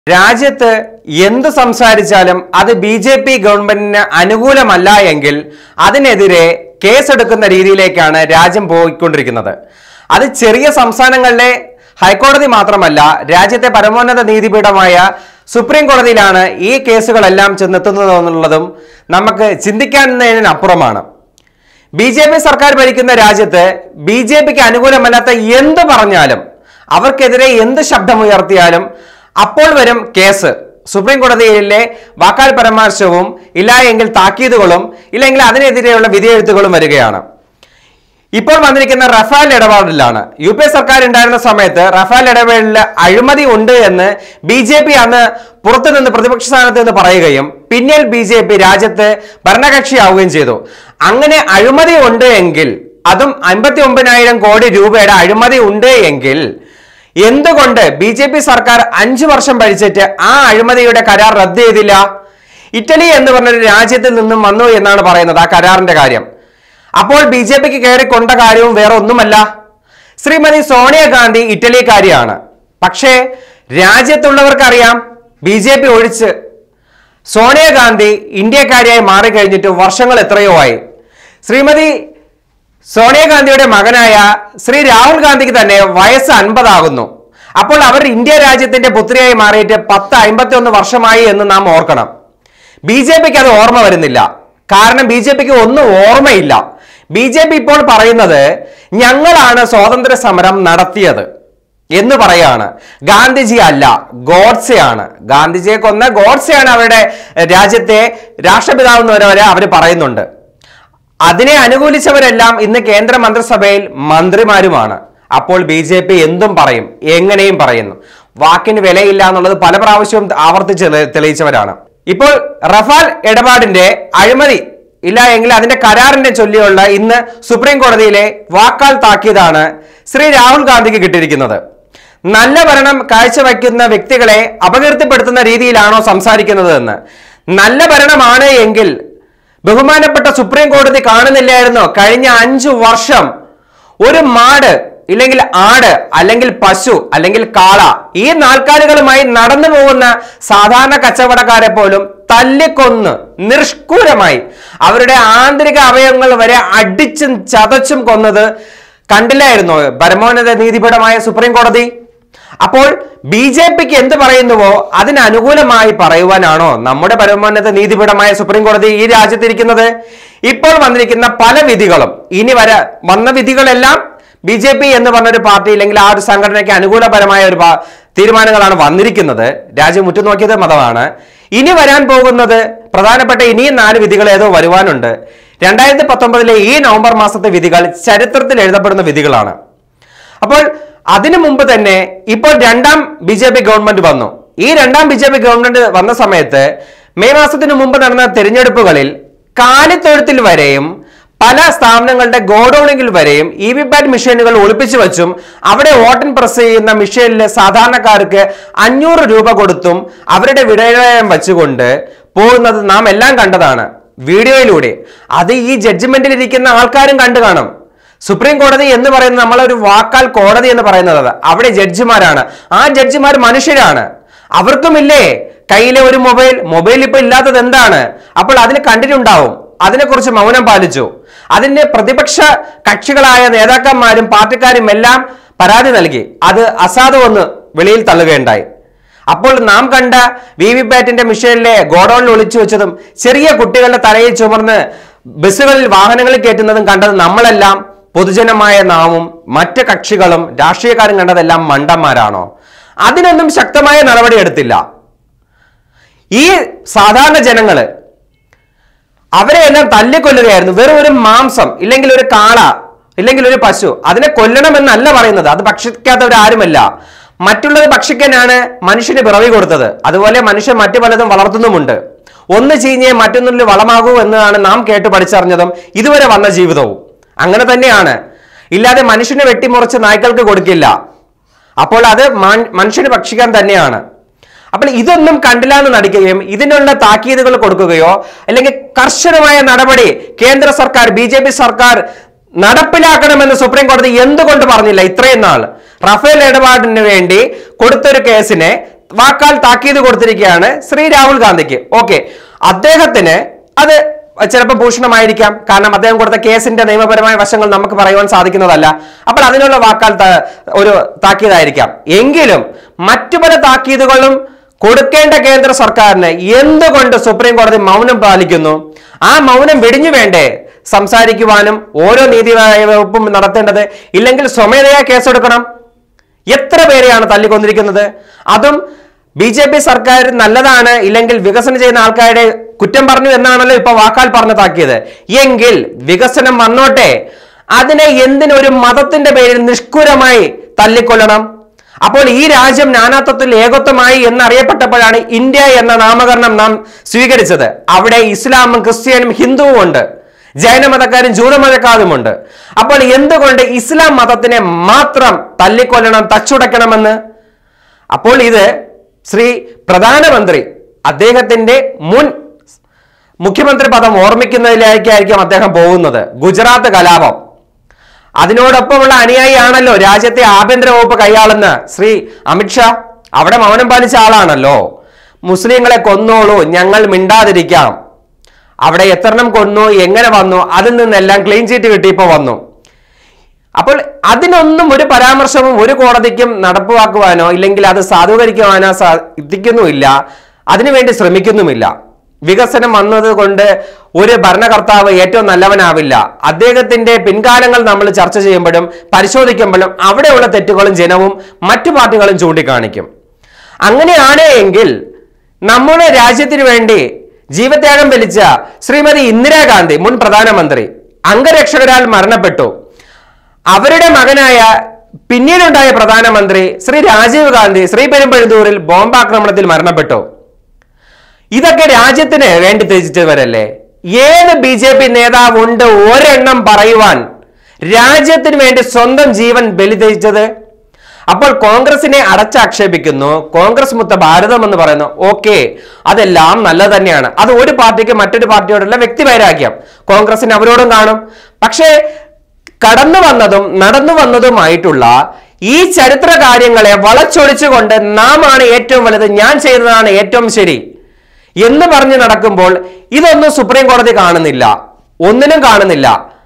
രാജ്യത്ത് എന്ത് സംസാരിച്ചാലും അത് ബിജെപി ഗവൺമെന്റിന് അനുകൂലമല്ല എങ്കിൽ അതിനെതിരെ കേസെടുക്കുന്ന രീതിയിലേക്കാണ് രാജ്യം പോയിക്കൊണ്ടിരിക്കുന്നത്. അത് ചെറിയ സംസ്ഥാനങ്ങളിലെ ഹൈക്കോടതി മാത്രമല്ല, രാജ്യത്തെ പരമോന്നത നീതിപീഠമായ സുപ്രീം കോടതിയിലാണ് ഈ കേസുകളെല്ലാം ചെന്നെത്തുന്നത് എന്നുള്ളതും നമുക്ക് ചിന്തിക്കാവുന്നതിനപ്പുറമാണ്. ബി.ജെ.പി. സർക്കാർ ഭരിക്കുന്ന രാജ്യത്ത് ബി.ജെ.പിക്ക് അനുകൂലമല്ലാത്ത എന്ത് പറഞ്ഞാലും, അവർക്കെതിരെ എന്ത് ശബ്ദമുയർത്തിയാലും അപ്പോൾ വരും കേസ്. സുപ്രീം കോടതിയിലെ വാക്കാൽ പരാമർശവും ഇല്ല എങ്കിൽ താക്കീതുകളും ഇല്ലെങ്കിൽ അതിനെതിരെയുള്ള വിധിയെഴുത്തുകളും വരികയാണ്. ഇപ്പോൾ വന്നിരിക്കുന്ന റഫാൽ ഇടപാടിലാണ്. യു.പി.എ. സർക്കാർ ഉണ്ടായിരുന്ന സമയത്ത് റഫാൽ ഇടപാടിൽ അഴിമതി ഉണ്ട് എന്ന് ബി.ജെ.പി. അന്ന് പുറത്തുനിന്ന് പ്രതിപക്ഷ സ്ഥാനത്ത് നിന്ന് പറയുകയും പിന്നിൽ ബി.ജെ.പി. രാജ്യത്ത് ഭരണകക്ഷിയാവുകയും ചെയ്തു. അങ്ങനെ അഴിമതി ഉണ്ട് എങ്കിൽ, അതും 59,000 കോടി രൂപയുടെ അഴിമതി ഉണ്ട് എങ്കിൽ എന്തുകൊണ്ട് ബി.ജെ.പി. സർക്കാർ 5 വർഷം ഭരിച്ചിട്ട് ആ അഴിമതിയുടെ കരാർ റദ്ദ് ചെയ്തില്ല? ഇറ്റലി എന്ന് പറഞ്ഞൊരു രാജ്യത്തിൽ നിന്നും വന്നു എന്നാണ് പറയുന്നത് ആ കരാറിന്റെ കാര്യം. അപ്പോൾ ബി.ജെ.പിക്ക് കയറി കൊണ്ട കാര്യവും വേറെ ഒന്നുമല്ല. ശ്രീമതി സോണിയാഗാന്ധി ഇറ്റലിക്കാരിയാണ്. പക്ഷേ രാജ്യത്തുള്ളവർക്കറിയാം ബി.ജെ.പി. ഒഴിച്ച് സോണിയാഗാന്ധി ഇന്ത്യക്കാരിയായി മാറിക്കഴിഞ്ഞിട്ട് വർഷങ്ങൾ എത്രയോ ആയി. ശ്രീമതി സോണിയാഗാന്ധിയുടെ മകനായ ശ്രീ രാഹുൽ ഗാന്ധിക്ക് തന്നെ വയസ്സ് 50 ആകുന്നു. അപ്പോൾ അവർ ഇന്ത്യ രാജ്യത്തിന്റെ പുത്രിയായി മാറിയിട്ട് 51 വർഷമായി എന്ന് നാം ഓർക്കണം. ബി.ജെ.പിക്ക് അത് ഓർമ്മ വരുന്നില്ല. കാരണം ബി.ജെ.പിക്ക് ഒന്നും ഓർമ്മയില്ല. ബി.ജെ.പി. ഇപ്പോൾ പറയുന്നത് ഞങ്ങളാണ് സ്വാതന്ത്ര്യ സമരം നടത്തിയത് എന്ന് പറയാണ്. ഗാന്ധിജി അല്ല, ഗോഡ്സെയാണ്. ഗാന്ധിജിയെ കൊന്ന ഗോഡ്സെയാണ് അവരുടെ രാജ്യത്തെ രാഷ്ട്രപിതാവെന്ന് വരെ അവർ പറയുന്നുണ്ട്. അതിനെ അനുകൂലിച്ചവരെല്ലാം ഇന്ന് കേന്ദ്ര മന്ത്രിസഭയിൽ മന്ത്രിമാരുമാണ്. അപ്പോൾ ബി.ജെ.പി. എന്തും പറയും, എങ്ങനെയും പറയുന്നു. വാക്കിന് വിലയില്ല എന്നുള്ളത് പല പ്രാവശ്യവും ആവർത്തിച്ച് തെളിയിച്ചവരാണ്. ഇപ്പോൾ റഫാൽ ഇടപാടിന്റെ അഴിമതി ഇല്ല എങ്കിൽ അതിന്റെ കരാറിന്റെ ചൊല്ലിയുള്ള ഇന്ന് സുപ്രീം കോടതിയിലെ വാക്കാൽ താക്കീതാണ് ശ്രീ രാഹുൽ ഗാന്ധിക്ക് കിട്ടിയിരിക്കുന്നത്. നല്ല ഭരണം കാഴ്ചവെക്കുന്ന വ്യക്തികളെ അപകീർത്തിപ്പെടുത്തുന്ന രീതിയിലാണോ സംസാരിക്കുന്നത് എന്ന്. നല്ല ഭരണമാണ് എങ്കിൽ ബഹുമാനപ്പെട്ട സുപ്രീം കോടതി കാണുന്നില്ലായിരുന്നോ കഴിഞ്ഞ 5 വർഷം ഒരു മാട് ഇല്ലെങ്കിൽ ആട് അല്ലെങ്കിൽ പശു അല്ലെങ്കിൽ കാള ഈ നാൽക്കാലികളുമായി നടന്നു പോകുന്ന സാധാരണ കച്ചവടക്കാരെ പോലും തല്ലിക്കൊന്ന് നിഷ്ഠൂരമായി അവരുടെ ആന്തരിക അവയവങ്ങൾ വരെ അടിച്ചും ചതച്ചും കൊന്നത് കണ്ടില്ലായിരുന്നോ പരമോന്നത നീതിപീഠമായ സുപ്രീം കോടതി? അപ്പോൾ ബി.ജെ.പിക്ക് എന്ത് പറയുന്നുവോ അതിനനുകൂലമായി പറയുവാനാണോ നമ്മുടെ പരമോന്നത നീതിപീഠമായ സുപ്രീം കോടതി ഈ രാജ്യത്തിരിക്കുന്നത്? ഇപ്പോൾ വന്നിരിക്കുന്ന പല വിധികളും വന്ന വിധികളെല്ലാം ബി.ജെ.പി. എന്ന് പറഞ്ഞൊരു പാർട്ടി ഇല്ലെങ്കിൽ ആ ഒരു സംഘടനയ്ക്ക് അനുകൂലപരമായ ഒരു തീരുമാനങ്ങളാണ് വന്നിരിക്കുന്നത്. രാജ്യം ഉറ്റുനോക്കിയത് മതമാണ്. ഇനി വരാൻ പോകുന്നത് പ്രധാനപ്പെട്ട ഇനിയും 4 വിധികൾ ഏതോ വരുവാനുണ്ട്. 2019 ഈ നവംബർ മാസത്തെ വിധികൾ ചരിത്രത്തിൽ എഴുതപ്പെടുന്ന വിധികളാണ്. അപ്പോൾ അതിനു മുമ്പ് തന്നെ ഇപ്പോൾ 2ാം ബി.ജെ.പി. ഗവൺമെന്റ് വന്നു. ഈ 2ാം ബി.ജെ.പി. ഗവൺമെന്റ് വന്ന സമയത്ത് മെയ് മാസത്തിന് മുമ്പ് നടന്ന തെരഞ്ഞെടുപ്പുകളിൽ കാലിത്തൊഴുത്തിൽ വരെയും പല സ്ഥാപനങ്ങളുടെ ഗോഡൌണിൽ വരെയും EVPAT മെഷീനുകൾ ഒളിപ്പിച്ചു വെച്ചും അവിടെ വോട്ടിംഗ് പ്രസ് ചെയ്യുന്ന മെഷീനിൽ സാധാരണക്കാർക്ക് 500 രൂപ കൊടുത്തും അവരുടെ വിടയം വെച്ചുകൊണ്ട് പോകുന്നത് നാം എല്ലാം കണ്ടതാണ് വീഡിയോയിലൂടെ. അത് ഈ ജഡ്ജ്മെന്റിൽ ഇരിക്കുന്ന ആൾക്കാരും കണ്ടു കാണും. സുപ്രീം കോടതി എന്ന് പറയുന്നത് നമ്മളൊരു വാക്കാൽ കോടതി എന്ന് പറയുന്നത് അവിടെ ജഡ്ജിമാരാണ്. ആ ജഡ്ജിമാർ മനുഷ്യരാണ്. അവർക്കുമില്ലേ കയ്യിലെ ഒരു മൊബൈൽ ഇപ്പൊ ഇല്ലാത്തത് എന്താണ്? അപ്പോൾ അതിന് കണ്ടിട്ടുണ്ടാവും. അതിനെക്കുറിച്ച് മൗനം പാലിച്ചു. അതിന്റെ പ്രതിപക്ഷ കക്ഷികളായ നേതാക്കന്മാരും പാർട്ടിക്കാരും എല്ലാം പരാതി നൽകി. അത് അസാധുവെന്ന് വെളിയിൽ തള്ളുകയുണ്ടായി. അപ്പോൾ നാം കണ്ട VVPATന്റെ മെഷീനിലെ ഗോഡൌണിൽ ഒളിച്ചു വെച്ചതും ചെറിയ കുട്ടികളുടെ തലയിൽ ചുമർന്ന് ബസ്സുകളിൽ വാഹനങ്ങളിൽ കയറ്റുന്നതും കണ്ടത് നമ്മളെല്ലാം പൊതുജനമായ നാമും മറ്റ് കക്ഷികളും രാഷ്ട്രീയക്കാരും കണ്ടതെല്ലാം മണ്ടന്മാരാണോ? അതിനൊന്നും ശക്തമായ നടപടി എടുത്തില്ല. ഈ സാധാരണ ജനങ്ങള് അവരെ എല്ലാം തല്ലിക്കൊല്ലുകയായിരുന്നു. വെറും ഒരു മാംസം ഇല്ലെങ്കിൽ ഒരു കാള ഇല്ലെങ്കിൽ ഒരു പശു അതിനെ കൊല്ലണമെന്നല്ല പറയുന്നത്. അത് ഭക്ഷിക്കാത്തവരാരുമല്ല. മറ്റുള്ളത് ഭക്ഷിക്കാനാണ് മനുഷ്യന് പിറവി കൊടുത്തത്. അതുപോലെ മനുഷ്യൻ മറ്റു പലതും വളർത്തുന്നുമുണ്ട്. ഒന്ന് ചീഞ്ഞേ മറ്റൊന്നിൽ വളമാകൂ എന്നാണ് നാം കേട്ട് പഠിച്ചറിഞ്ഞതും ഇതുവരെ വന്ന ജീവിതവും അങ്ങനെ തന്നെയാണ്. ഇല്ലാതെ മനുഷ്യനെ വെട്ടിമുറിച്ച് നായ്ക്കൾക്ക് കൊടുക്കില്ല. അപ്പോൾ അത് മനുഷ്യന് ഭക്ഷിക്കാൻ തന്നെയാണ്. അപ്പോൾ ഇതൊന്നും കണ്ടില്ല എന്ന് നടിക്കുകയും ഇതിനുള്ള താക്കീതുകൾ കൊടുക്കുകയോ അല്ലെങ്കിൽ കർശനമായ നടപടി കേന്ദ്ര സർക്കാർ ബി.ജെ.പി. സർക്കാർ നടപ്പിലാക്കണമെന്ന് സുപ്രീം കോടതി എന്തുകൊണ്ട് പറഞ്ഞില്ല? ഇത്രയും നാൾ റഫേൽ ഇടപാടിന് വേണ്ടി കൊടുത്തൊരു കേസിനെ വാക്കാൽ താക്കീത് കൊടുത്തിരിക്കുകയാണ് ശ്രീ രാഹുൽ ഗാന്ധിക്ക്. ഓക്കെ, അദ്ദേഹത്തിന് അത് ചിലപ്പോൾ ഭൂഷണമായിരിക്കാം, കാരണം അദ്ദേഹം കൊടുത്ത കേസിന്റെ നിയമപരമായ വശങ്ങൾ നമുക്ക് പറയുവാൻ സാധിക്കുന്നതല്ല. അപ്പോൾ അതിനുള്ള വാക്കാൽ ഒരു താക്കീതായിരിക്കാം. എങ്കിലും മറ്റു പല താക്കീതുകളും കൊടുക്കേണ്ട കേന്ദ്ര സർക്കാരിന് എന്തുകൊണ്ട് സുപ്രീം കോടതി മൗനം പാലിക്കുന്നു? ആ മൗനം വെടിഞ്ഞു വേണ്ടേ സംസാരിക്കുവാനും ഓരോ നീതി വകുപ്പും നടത്തേണ്ടത്? ഇല്ലെങ്കിൽ സ്വമേധയാ കേസെടുക്കണം. എത്ര പേരെയാണ് തല്ലിക്കൊന്നിരിക്കുന്നത്? അതും BJP സർക്കാർ നല്ലതാണ്, ഇല്ലെങ്കിൽ വികസനം ചെയ്യുന്ന ആൾക്കാരുടെ കുറ്റം പറഞ്ഞു എന്നാണല്ലോ ഇപ്പൊ വാക്കാൽ പറഞ്ഞതാക്കിയത്. എങ്കിൽ വികസനം വന്നോട്ടെ, അതിനെ എന്തിനൊരു മതത്തിന്റെ പേരിൽ നിഷ്കുരമായി തല്ലിക്കൊല്ലണം? അപ്പോൾ ഈ രാജ്യം നാനാത്വത്തിൽ ഏകത്വമായി എന്നറിയപ്പെട്ടപ്പോഴാണ് ഇന്ത്യ എന്ന നാമകരണം നാം സ്വീകരിച്ചത്. അവിടെ ഇസ്ലാമും ക്രിസ്ത്യാനും ഹിന്ദുവും ഉണ്ട്, ജൈനമതക്കാരും ജൂതമതക്കാരുമുണ്ട്. അപ്പോൾ എന്തുകൊണ്ട് ഇസ്ലാം മതത്തിനെ മാത്രം തല്ലിക്കൊല്ലണം, തച്ചുടയ്ക്കണമെന്ന്? അപ്പോൾ ഇത് ശ്രീ പ്രധാനമന്ത്രി അദ്ദേഹത്തിന്റെ മുൻ മുഖ്യമന്ത്രി പദം ഓർമ്മിക്കുന്നതിലേക്കായിരിക്കും അദ്ദേഹം പോകുന്നത്. ഗുജറാത്ത് കലാപം, അതിനോടൊപ്പമുള്ള അനുയായിയാണല്ലോ രാജ്യത്തെ ആഭ്യന്തര വകുപ്പ് കൈയാളുന്ന ശ്രീ അമിത്ഷാ. അവിടെ മൗനം പാലിച്ച ആളാണല്ലോ. മുസ്ലിങ്ങളെ കൊന്നോളൂ, ഞങ്ങൾ മിണ്ടാതിരിക്കാം. അവിടെ എത്രണ്ണം കൊന്നു, എങ്ങനെ വന്നു, അതിൽ നിന്നെല്ലാം ക്ലീൻ ചീറ്റ് കിട്ടിയപ്പോൾ വന്നു. അപ്പോൾ അതിനൊന്നും ഒരു പരാമർശവും ഒരു കോടതിക്കും നടപ്പാക്കുവാനോ ഇല്ലെങ്കിൽ അത് സാധൂകരിക്കുവാനോ സാധിക്കുന്നുമില്ല, അതിനുവേണ്ടി ശ്രമിക്കുന്നുമില്ല. വികസനം വന്നത് കൊണ്ട് ഒരു ഭരണകർത്താവ് ഏറ്റവും നല്ലവനാവില്ല. അദ്ദേഹത്തിന്റെ പിൻകാലങ്ങൾ നമ്മൾ ചർച്ച ചെയ്യുമ്പോഴും പരിശോധിക്കുമ്പോഴും അവിടെയുള്ള തെറ്റുകളും ജനവും മറ്റു പാർട്ടികളും ചൂണ്ടിക്കാണിക്കും. അങ്ങനെയാണ് എങ്കിൽ നമ്മുടെ രാജ്യത്തിന് വേണ്ടി ജീവത്യാഗം വലിച്ച ശ്രീമതി ഇന്ദിരാഗാന്ധി, മുൻ പ്രധാനമന്ത്രി, അംഗരക്ഷകരാൽ മരണപ്പെട്ടു. അവരുടെ മകനായ പിന്നീടുണ്ടായ പ്രധാനമന്ത്രി ശ്രീ രാജീവ് ഗാന്ധി ശ്രീപെരുമ്പഴുതൂരിൽ ബോംബാക്രമണത്തിൽ മരണപ്പെട്ടു. ഇതൊക്കെ രാജ്യത്തിന് വേണ്ടി ത്യജിച്ചവരല്ലേ? ഏത് BJP നേതാവ് ഉണ്ട് ഒരെണ്ണം പറയുവാൻ രാജ്യത്തിന് വേണ്ടി സ്വന്തം ജീവൻ ബലി ത്യജിച്ചത്? അപ്പോൾ കോൺഗ്രസിനെ അടച്ചാക്ഷേപിക്കുന്നു, കോൺഗ്രസ് മുക്ത ഭാരതം എന്ന് പറയുന്നു. ഓക്കെ, അതെല്ലാം നല്ല തന്നെയാണ്. അത് ഒരു പാർട്ടിക്ക് മറ്റൊരു പാർട്ടിയോടുള്ള വ്യക്തിവൈരാഗ്യം കോൺഗ്രസിന് അവരോടും കാണും. പക്ഷേ കടന്നു വന്നതും നടന്നു വന്നതുമായിട്ടുള്ള ഈ ചരിത്ര കാര്യങ്ങളെ വളച്ചൊടിച്ചുകൊണ്ട് നാം ആണ് ഏറ്റവും വലുത്, ഞാൻ ചെയ്തതാണ് ഏറ്റവും ശരി എന്ന് പറഞ്ഞ് നടക്കുമ്പോൾ ഇതൊന്നും സുപ്രീം കോടതി കാണുന്നില്ല, ഒന്നിനും കാണുന്നില്ല.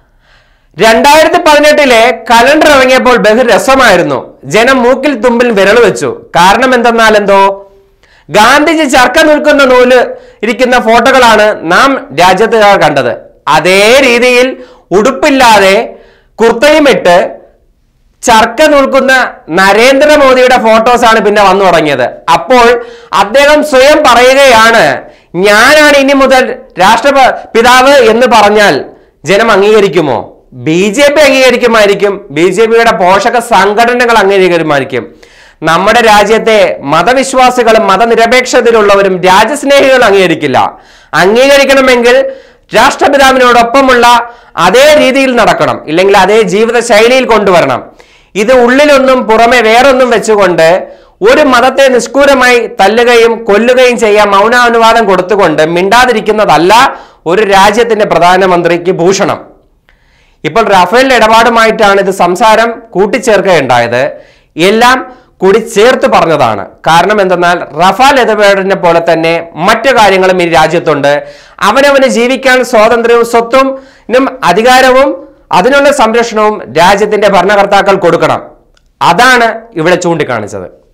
2018 കലണ്ടർ ഇറങ്ങിയപ്പോൾ ബഹുരസമായിരുന്നു. ജനം മൂക്കിൽ തുമ്പിൽ വിരൽ വെച്ചു. കാരണം എന്തെന്നാൽ ഗാന്ധിജി ചർക്ക നിൽക്കുന്ന നൂല് ഇരിക്കുന്ന ഫോട്ടോകളാണ് നാം രാജ്യത്ത് കണ്ടത്. അതേ രീതിയിൽ ഉടുപ്പില്ലാതെ കുർത്തയുമിട്ട് ചർക്ക നിൽക്കുന്ന നരേന്ദ്രമോദിയുടെ ഫോട്ടോസാണ് പിന്നെ വന്നു തുടങ്ങിയത്. അപ്പോൾ അദ്ദേഹം സ്വയം പറയുകയാണ്, ഞാനാണ് ഇനി മുതൽ രാഷ്ട്രപിതാവ് എന്ന് പറഞ്ഞാൽ ജനം അംഗീകരിക്കുമോ? BJP അംഗീകരിക്കുമായിരിക്കും, BJPയുടെ പോഷക സംഘടനകൾ അംഗീകരിക്കുമായിരിക്കും. നമ്മുടെ രാജ്യത്തെ മതവിശ്വാസികളും മതനിരപേക്ഷതയിലുള്ളവരും രാജ്യസ്നേഹികളും അംഗീകരിക്കില്ല. അംഗീകരിക്കണമെങ്കിൽ രാഷ്ട്രപിതാവിനോടൊപ്പമുള്ള അതേ രീതിയിൽ നടക്കണം, ഇല്ലെങ്കിൽ അതേ ജീവിത ശൈലിയിൽ കൊണ്ടുവരണം. ഇത് ഉള്ളിലൊന്നും പുറമെ വേറൊന്നും വെച്ചുകൊണ്ട് ഒരു മതത്തെ നിഷ്കൂരമായി തല്ലുകയും കൊല്ലുകയും ചെയ്യാൻ മൗനാനുവാദം കൊടുത്തുകൊണ്ട് മിണ്ടാതിരിക്കുന്നതല്ല ഒരു രാജ്യത്തിന്റെ പ്രധാനമന്ത്രിക്ക് ഭൂഷണം. ഇപ്പോൾ റഫേൽ ഇടപാടുമായിട്ടാണ് ഇത് സംസാരം കൂട്ടിച്ചേർക്കുകയുണ്ടായത്. എല്ലാം കൂടി ചേർത്ത് പറഞ്ഞതാണ്. കാരണം എന്തെന്നാൽ റഫാൽ ഇടപാടിനെ പോലെ തന്നെ മറ്റു കാര്യങ്ങളും ഈ രാജ്യത്തുണ്ട്. അവനവന് ജീവിക്കാൻ സ്വാതന്ത്ര്യവും സ്വത്തും അധികാരവും അതിനുള്ള സംരക്ഷണവും രാജ്യത്തിന്റെ ഭരണകർത്താക്കൾ കൊടുക്കണം. അതാണ് ഇവിടെ ചൂണ്ടിക്കാണിച്ചത്.